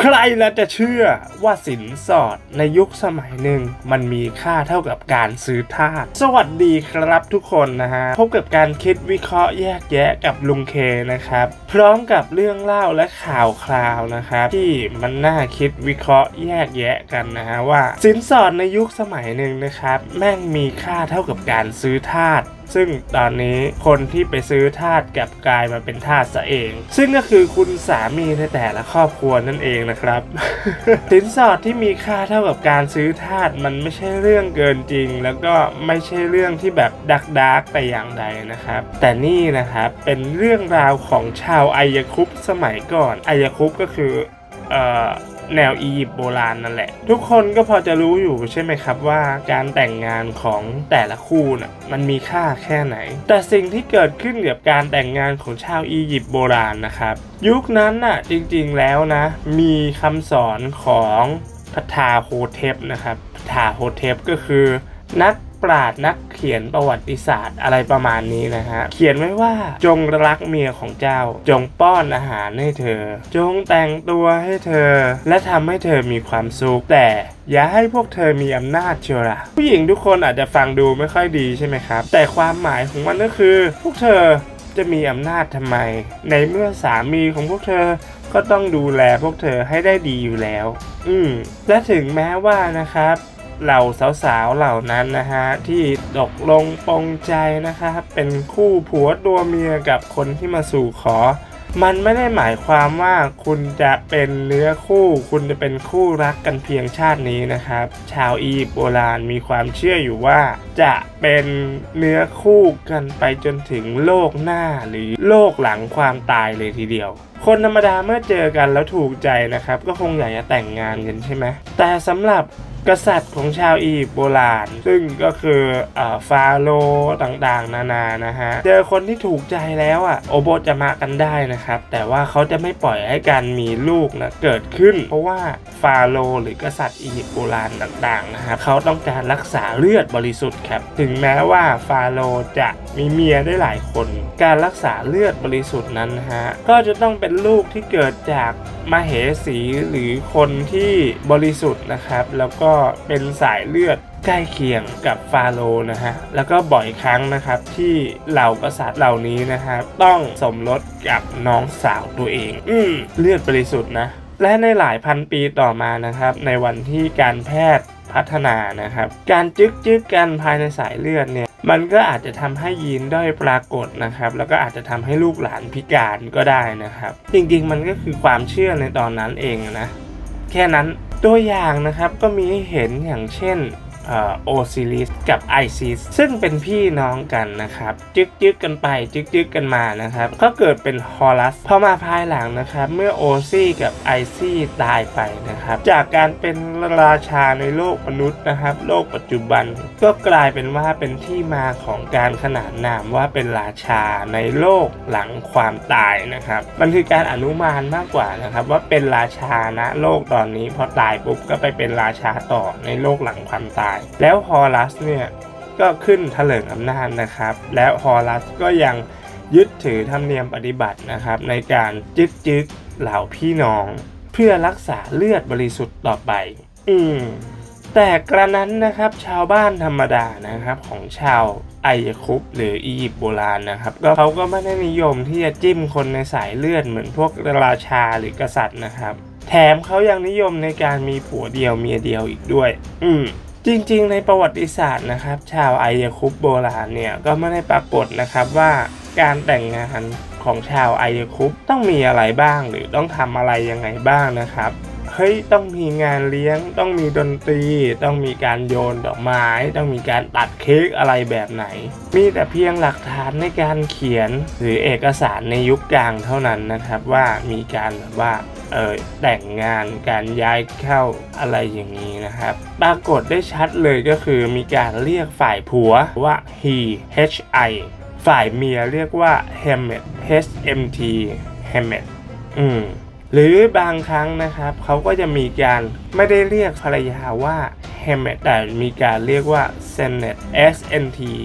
ใครละจะเชื่อว่าสินสอดในยุคสมัยหนึ่งมันมีค่าเท่ากับการซื้อทาสสวัสดีครับทุกคนนะฮะพบกับการคิดวิเคราะห์แยกแยะกับลุงเคนะครับพร้อมกับเรื่องเล่าและข่าวคราวนะครับที่มันน่าคิดวิเคราะห์แยกแยะกันนะฮะว่าสินสอดในยุคสมัยหนึ่งนะครับแม่งมีค่าเท่ากับการซื้อทาสซึ่งตอนนี้คนที่ไปซื้อทาสกลับกลายมาเป็นทาสซะเองซึ่งก็คือคุณสามีในแต่ละครอบครัวนั่นเองนะครับ สินสอดที่มีค่าเท่ากับการซื้อทาสมันไม่ใช่เรื่องเกินจริงแล้วก็ไม่ใช่เรื่องที่แบบดักแต่อย่างใดนะครับแต่นี่นะครับเป็นเรื่องราวของชาวไอยคุปสมัยก่อนไอยคุปก็คือแนวอียิปต์โบราณนั่นแหละทุกคนก็พอจะรู้อยู่ใช่ไหมครับว่าการแต่งงานของแต่ละคู่น่ะมันมีค่าแค่ไหนแต่สิ่งที่เกิดขึ้นกับการแต่งงานของชาวอียิปต์โบราณนะครับยุคนั้นน่ะจริงๆแล้วนะมีคำสอนของพทาโฮเทปนะครับพทาโฮเทปก็คือนักปราชญ์นักเขียนประวัติศาสตร์อะไรประมาณนี้นะฮะเขียนไว้ว่าจงรักเมียของเจ้าจงป้อนอาหารให้เธอจงแต่งตัวให้เธอและทำให้เธอมีความสุขแต่อย่าให้พวกเธอมีอำนาจเชียวล่ะผู้หญิงทุกคนอาจจะฟังดูไม่ค่อยดีใช่ไหมครับแต่ความหมายของมันก็คือพวกเธอจะมีอำนาจทำไมในเมื่อสามีของพวกเธอก็ต้องดูแลพวกเธอให้ได้ดีอยู่แล้วและถึงแม้ว่านะครับเหล่าสาวๆเหล่านั้นนะฮะที่ตกลงปรงใจนะครับเป็นคู่ผัวตัวเมียกับคนที่มาสู่ขอมันไม่ได้หมายความว่าคุณจะเป็นเนื้อคู่คุณจะเป็นคู่รักกันเพียงชาตินี้นะครับชาวอียิปต์โบราณมีความเชื่ออยู่ว่าจะเป็นเนื้อคู่กันไปจนถึงโลกหน้าหรือโลกหลังความตายเลยทีเดียวคนธรรมดาเมื่อเจอกันแล้วถูกใจนะครับก็คงอยากจะแต่งงานกันใช่ไหมแต่สำหรับกษัตริย์ของชาวอียิปต์โบราณซึ่งก็คือฟาโรห์ต่างๆนานานะฮะเจอคนที่ถูกใจแล้วโอโบจะมากันได้นะครับแต่ว่าเขาจะไม่ปล่อยให้การมีลูกนะเกิดขึ้นเพราะว่าฟาโรห์หรือกษัตริย์อียิปต์โบราณต่างๆนะครับเขาต้องการรักษาเลือดบริสุทธิ์ครับถึงแม้ว่าฟาโรห์จะมีเมียได้หลายคนการรักษาเลือดบริสุทธิ์นั้นนะฮะก็จะต้องเป็นลูกที่เกิดจากมเหสีหรือคนที่บริสุทธิ์นะครับแล้วก็เป็นสายเลือดใกล้เคียงกับฟาโรห์นะฮะแล้วก็บ่อยครั้งนะครับที่เหล่ากษัตริย์เหล่านี้นะครับต้องสมรสกับน้องสาวตัวเองเลือดบริสุทธิ์นะและในหลายพันปีต่อมานะครับในวันที่การแพทย์พัฒนานะครับการจึ๊กกันภายในสายเลือดเนี่ยมันก็อาจจะทำให้ยีนด้อยปรากฏนะครับแล้วก็อาจจะทำให้ลูกหลานพิการก็ได้นะครับจริงๆมันก็คือความเชื่อในตอนนั้นเองนะแค่นั้นตัวอย่างนะครับก็มีให้เห็นอย่างเช่นโอซิริสกับไอซิสซึ่งเป็นพี่น้องกันนะครับจึ๊กกันไปจึ๊กกันมานะครับก็เกิดเป็นฮอรัสพอมาภายหลังนะครับเมื่อโอซี่กับไอซี่ตายไปนะครับจากการเป็นราชาในโลกมนุษย์นะครับโลกปัจจุบันก็กลายเป็นว่าเป็นที่มาของการขนานนามว่าเป็นราชาในโลกหลังความตายนะครับมันคือการอนุมานมากกว่านะครับว่าเป็นราชานะโลกตอนนี้พอตายปุ๊บก็ไปเป็นราชาต่อในโลกหลังความตายแล้วฮอรัสเนี่ยก็ขึ้นเถลิงอำนาจนะครับแล้วฮอรัสก็ยังยึดถือธรรมเนียมปฏิบัตินะครับในการจึ๊กเหล่าพี่น้องเพื่อรักษาเลือดบริสุทธิ์ต่อไปแต่กระนั้นนะครับชาวบ้านธรรมดานะครับของชาวไอยคุปหรืออียิปต์โบราณนะครับเขาก็ไม่ได้นิยมที่จะจิ้มคนในสายเลือดเหมือนพวกราชาหรือกษัตริย์นะครับแถมเขายังนิยมในการมีผัวเดียวเมียเดียวอีกด้วยจริงๆในประวัติศาสตร์นะครับชาวไอยคุปโบราณเนี่ยก็ไม่ได้ปรากฏนะครับว่าการแต่งงานของชาวไอยคุปต้องมีอะไรบ้างหรือต้องทำอะไรยังไงบ้างนะครับเฮ้ยต้องมีงานเลี้ยงต้องมีดนตรีต้องมีการโยนดอกไม้ต้องมีการตัดเค้กอะไรแบบไหนมีแต่เพียงหลักฐานในการเขียนหรือเอกสารในยุคกลางเท่านั้นนะครับว่ามีการแบบว่าแต่งงานการย้ายเข้าอะไรอย่างนี้นะครับปรากฏได้ชัดเลยก็คือมีการเรียกฝ่ายผัวว่า he hi ฝ่ายเมียเรียกว่า hemet hmt hemet หรือบางครั้งนะครับเขาก็จะมีการไม่ได้เรียกภรรยาว่า hemet แต่มีการเรียกว่า senet snt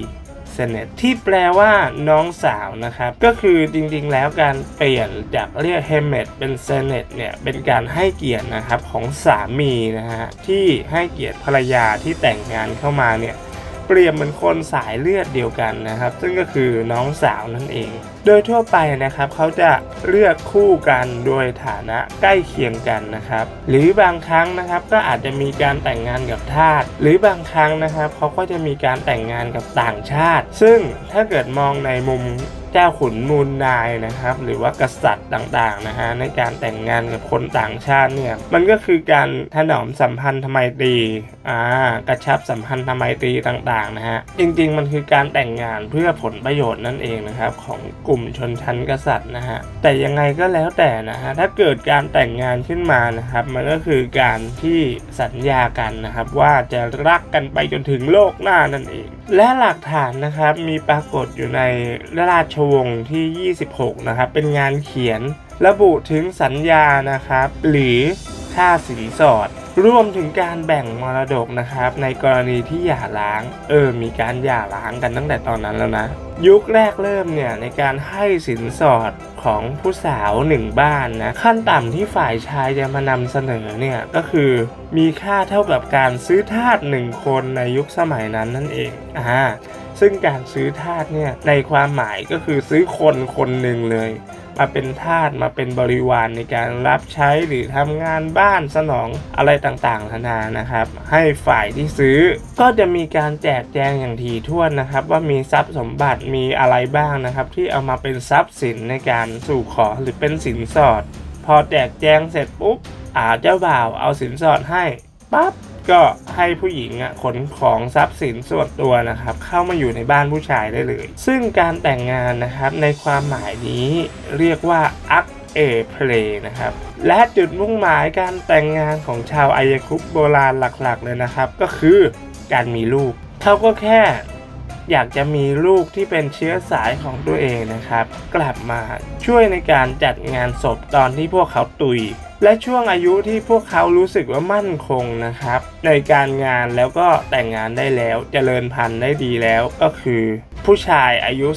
เซเนตที่แปลว่าน้องสาวนะครับก็คือจริงๆแล้วการเปลี่ยนจากเรียกเฮเมตเป็นเซเนตเนี่ยเป็นการให้เกียรตินะครับของสามีนะฮะที่ให้เกียรติภรรยาที่แต่งงานเข้ามาเนี่ยเปรียบเหมือนคนสายเลือดเดียวกันนะครับซึ่งก็คือน้องสาวนั่นเองโดยทั่วไปนะครับเขาจะเลือกคู่กันโดยฐานะใกล้เคียงกันนะครับหรือบางครั้งนะครับก็อาจจะมีการแต่งงานกับทาสหรือบางครั้งนะครับเขาก็จะมีการแต่งงานกับต่างชาติซึ่งถ้าเกิดมองในมุมเจ้าขุนมูลนายนะครับหรือว่ากษัตริย์ต่างๆนะฮะในการแต่งงานกับคนต่างชาติเนี่ยมันก็คือการถนอมสัมพันธไมตรีกระชับสัมพันธไมตรีต่างๆนะฮะจริงๆมันคือการแต่งงานเพื่อผลประโยชน์นั่นเองนะครับของกลุ่มชนชั้นกษัตริย์นะฮะแต่ยังไงก็แล้วแต่นะฮะถ้าเกิดการแต่งงานขึ้นมานะครับมันก็คือการที่สัญญากันนะครับว่าจะรักกันไปจนถึงโลกหน้านั่นเองและหลักฐานนะครับมีปรากฏอยู่ในราชวงศ์ที่26นะครับเป็นงานเขียนระบุถึงสัญญานะครับหรือค่าสินสอดรวมถึงการแบ่งมรดกนะครับในกรณีที่หย่าร้างมีการหย่าร้างกันตั้งแต่ตอนนั้นแล้วนะยุคแรกเริ่มเนี่ยในการให้สินสอดของผู้สาว1บ้านนะขั้นต่ำที่ฝ่ายชายจะมานำเสนอเนี่ยก็คือมีค่าเท่ากับการซื้อทาส1คนในยุคสมัยนั้นนั่นเองซึ่งการซื้อทาสเนี่ยในความหมายก็คือซื้อคนคนหนึ่งเลยมาเป็นทาสมาเป็นบริวารในการรับใช้หรือทำงานบ้านสนองอะไรต่างๆนานานะครับให้ฝ่ายที่ซื้อก็จะมีการแจกแจงอย่างถี่ถ้วนนะครับว่ามีทรัพย์สมบัติมีอะไรบ้างนะครับที่เอามาเป็นทรัพย์สินในการสู่ขอหรือเป็นสินสอดพอแจกแจงเสร็จปุ๊บเจ้าบ่าวเอาสินสอดให้ปั๊บก็ให้ผู้หญิงขนของทรัพย์สินส่วนตัวนะครับเข้ามาอยู่ในบ้านผู้ชายได้เลยซึ่งการแต่งงานนะครับในความหมายนี้เรียกว่าอักเอเพลนะครับและจุดมุ่งหมายการแต่งงานของชาวอายคุปโบราณหลักๆเลยนะครับก็คือการมีลูกเขาก็แค่อยากจะมีลูกที่เป็นเชื้อสายของตัวเองนะครับกลับมาช่วยในการจัดงานศพตอนที่พวกเขาตุยและช่วงอายุที่พวกเขารู้สึกว่ามั่นคงนะครับในการงานแล้วก็แต่งงานได้แล้วเจริญพันธุ์ได้ดีแล้วก็คือผู้ชายอายุ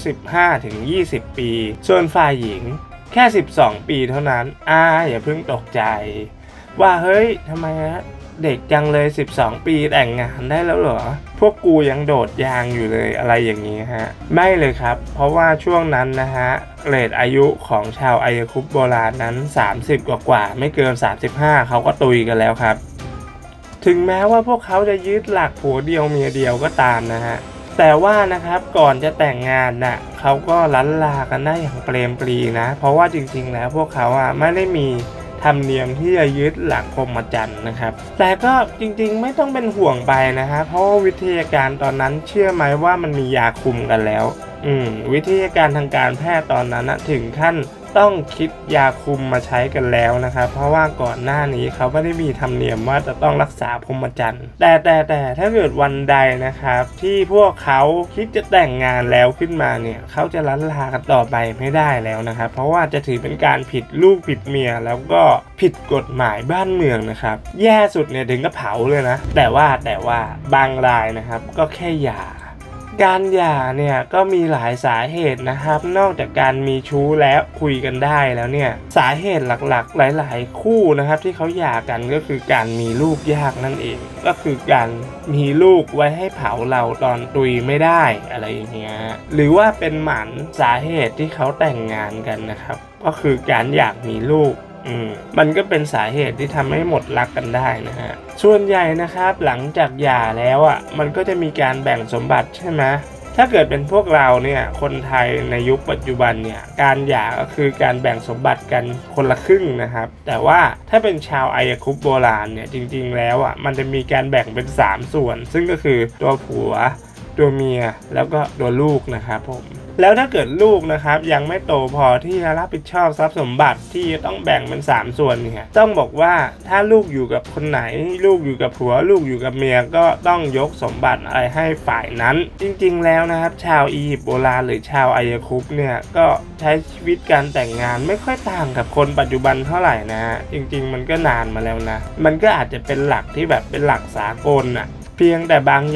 15-20 ปีส่วนฝ่ายหญิงแค่12 ปีเท่านั้นอย่าเพิ่งตกใจว่าเฮ้ยทำไมเด็กจังเลย12 ปีแต่งงานได้แล้วเหรอพวกกูยังโดดยางอยู่เลยอะไรอย่างนี้ฮะไม่เลยครับเพราะว่าช่วงนั้นนะฮะเรทอายุของชาวอายคุปโบราณนั้น30กว่าไม่เกิน35เขาก็ตุยกันแล้วครับถึงแม้ว่าพวกเขาจะยึดหลักผัวเดียวเมียเดียวก็ตามนะฮะแต่ว่านะครับก่อนจะแต่งงานน่ะเขาก็ล้านลากันได้อย่างเปรมปรีนะเพราะว่าจริงๆแล้วพวกเขาไม่ได้มีธรรมเนียมที่จะยึดหลักพรหมจรรย์นะครับแต่ก็จริงๆไม่ต้องเป็นห่วงไปนะฮะเพราะวิทยาการตอนนั้นเชื่อไหมว่ามันมียาคุมกันแล้ววิทยาการทางการแพทย์ตอนนั้นถึงขั้นต้องคิดยาคุมมาใช้กันแล้วนะครับเพราะว่าก่อนหน้านี้เขาไม่ได้มีธรรมเนียมว่าจะต้องรักษาพรหมจรรย์แต่ถ้าเกิดวันใดนะครับที่พวกเขาคิดจะแต่งงานแล้วขึ้นมาเนี่ยเขาจะล้านลากันต่อไปไม่ได้แล้วนะครับเพราะว่าจะถือเป็นการผิดลูกผิดเมียแล้วก็ผิดกฎหมายบ้านเมืองนะครับแย่สุดเนี่ยถึงกับเผาเลยนะแต่ว่าบางรายนะครับก็แค่หย่าการหย่าเนี่ยก็มีหลายสาเหตุนะครับนอกจากการมีชู้แล้วคุยกันได้แล้วเนี่ยสาเหตุหลักๆหลายๆคู่นะครับที่เขาหย่ากันก็คือการมีลูกยากนั่นเองก็คือการมีลูกไว้ให้เผาเราตอนตุยไม่ได้อะไรอย่างเงี้ยหรือว่าเป็นหมันสาเหตุที่เขาแต่งงานกันนะครับก็คือการอยากมีลูกมันก็เป็นสาเหตุที่ทำให้หมดรักกันได้นะฮะส่วนใหญ่นะครับหลังจากหย่าแล้วมันก็จะมีการแบ่งสมบัติใช่ไหมถ้าเกิดเป็นพวกเราเนี่ยคนไทยในยุคปัจจุบันเนี่ยการหย่าก็คือการแบ่งสมบัติกันคนละครึ่งนะครับแต่ว่าถ้าเป็นชาวอายคุปโบราณเนี่ยจริงๆแล้วมันจะมีการแบ่งเป็น3ส่วนซึ่งก็คือตัวผัวตัวเมียแล้วก็ตัวลูกนะครับผมแล้วถ้าเกิดลูกนะครับยังไม่โตพอที่จะรับผิดชอบทรัพย์สมบัติที่ต้องแบ่งเป็น3ส่วนเนี่ยต้องบอกว่าถ้าลูกอยู่กับคนไหนลูกอยู่กับผัวลูกอยู่กับเมียก็ต้องยกสมบัติอะไรให้ฝ่ายนั้นจริงๆแล้วนะครับชาวอียิปต์โบราณหรือชาวอายคุปเนี่ยก็ใช้ชีวิตการแต่งงานไม่ค่อยต่างกับคนปัจจุบันเท่าไหร่นะจริงๆมันก็นานมาแล้วนะมันก็อาจจะเป็นหลักที่แบบเป็นหลักสากลเพียงแต่บางอย่างนะ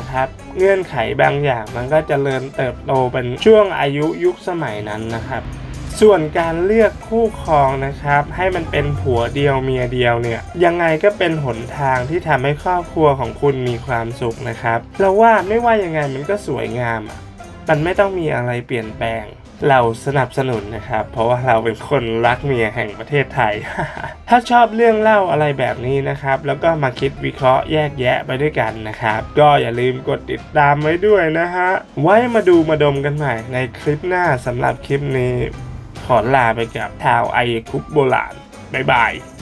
นะครับเงื่อนไขบางอย่างมันก็เจริญเติบโตเป็นช่วงอายุยุคสมัยนั้นนะครับส่วนการเลือกคู่ครองนะครับให้มันเป็นผัวเดียวเมียเดียวเนี่ยยังไงก็เป็นหนทางที่ทำให้ครอบครัวของคุณมีความสุขนะครับเราว่าไม่ว่ายังไงมันก็สวยงามมันไม่ต้องมีอะไรเปลี่ยนแปลงเราสนับสนุนนะครับเพราะว่าเราเป็นคนรักเมียแห่งประเทศไทย ถ้าชอบเรื่องเล่าอะไรแบบนี้นะครับแล้วก็มาคิดวิเคราะห์แยกแยะไปด้วยกันนะครับก็อย่าลืมกดติดตามไว้ด้วยนะฮะไว้มาดูมาดมกันใหม่ในคลิปหน้าสำหรับคลิปนี้ขอลาไปกับชาวไอคุปโบราณบ๊ายบาย